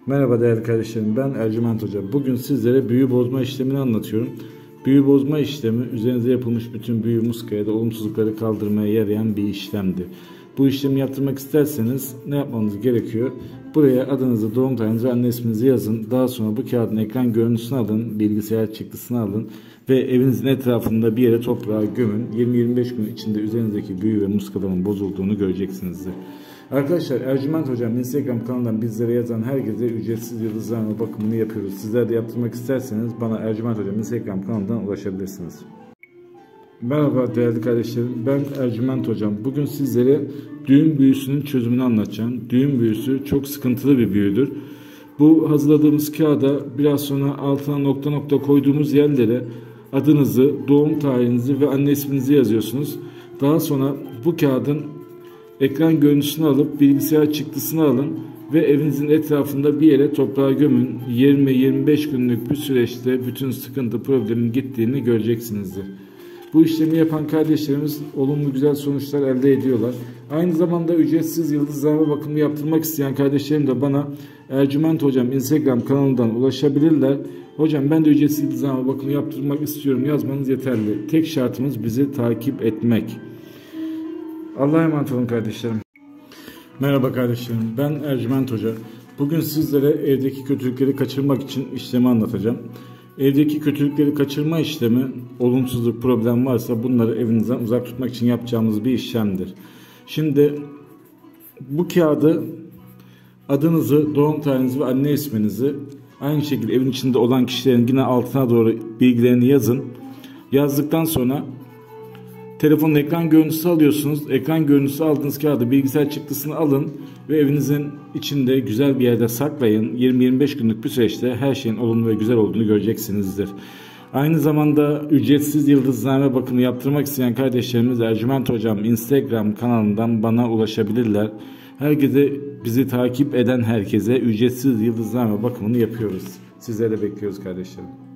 Merhaba değerli kardeşlerim, ben Ercüment Hoca. Bugün sizlere büyü bozma işlemini anlatıyorum. Büyü bozma işlemi üzerinize yapılmış bütün büyü, muska ya da olumsuzlukları kaldırmaya yarayan bir işlemdir. Bu işlemi yaptırmak isterseniz ne yapmanız gerekiyor? Buraya adınızı, doğum tarihinizi ve anne isminizi yazın. Daha sonra bu kağıdın ekran görüntüsünü alın, bilgisayar çıktısını alın ve evinizin etrafında bir yere toprağa gömün. 20-25 gün içinde üzerinizdeki büyü ve muskaların bozulduğunu göreceksinizdir. Arkadaşlar, Ercüment Hocam Instagram kanalından bizlere yazan herkese ücretsiz yıldızlarla bakımını yapıyoruz. Sizler de yaptırmak isterseniz bana Ercüment Hocam Instagram kanalından ulaşabilirsiniz. Merhaba değerli kardeşlerim, ben Ercüment Hocam. Bugün sizlere düğün büyüsünün çözümünü anlatacağım. Düğün büyüsü çok sıkıntılı bir büyüdür. Bu hazırladığımız kağıda biraz sonra altına nokta nokta koyduğumuz yerlere adınızı, doğum tarihinizi ve anne isminizi yazıyorsunuz. Daha sonra bu kağıdın ekran görüntüsünü alıp bilgisayar çıktısını alın ve evinizin etrafında bir yere toprağa gömün. 20-25 günlük bir süreçte bütün sıkıntı, problemin gittiğini göreceksinizdir. Bu işlemi yapan kardeşlerimiz olumlu güzel sonuçlar elde ediyorlar. Aynı zamanda ücretsiz yıldızlarla bakımı yaptırmak isteyen kardeşlerim de bana Ercüment Hocam Instagram kanalından ulaşabilirler. Hocam ben de ücretsiz yıldızlarla bakımı yaptırmak istiyorum yazmanız yeterli. Tek şartımız bizi takip etmek. Allah'a emanet olun kardeşlerim. Merhaba kardeşlerim, ben Ercüment Hoca. Bugün sizlere evdeki kötülükleri kaçırmak için işlemi anlatacağım. Evdeki kötülükleri kaçırma işlemi, olumsuzluk, problem varsa bunları evinizden uzak tutmak için yapacağımız bir işlemdir. Şimdi bu kağıdı adınızı, doğum tarihinizi ve anne isminizi aynı şekilde evin içinde olan kişilerin yine altına doğru bilgilerini yazın. Yazdıktan sonra telefonun ekran görüntüsü alıyorsunuz. Ekran görüntüsü aldığınız kağıdı bilgisayar çıktısını alın ve evinizin içinde güzel bir yerde saklayın. 20-25 günlük bir süreçte her şeyin olumlu ve güzel olduğunu göreceksinizdir. Aynı zamanda ücretsiz yıldızlarla bakımı yaptırmak isteyen kardeşlerimiz Ercüment Hocam Instagram kanalından bana ulaşabilirler. Herkese, bizi takip eden herkese ücretsiz yıldızlarla bakımını yapıyoruz. Sizleri de bekliyoruz kardeşlerim.